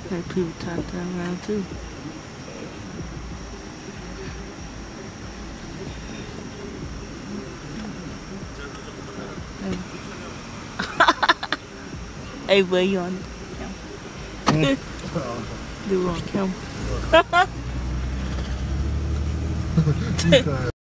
Let people talk that around too. Hey, boy, you on camera? Do on camera.